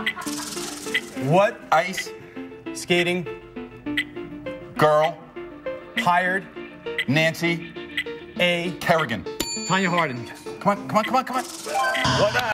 What ice skating girl hired Nancy a Kerrigan? Tanya Harding? Come on. What?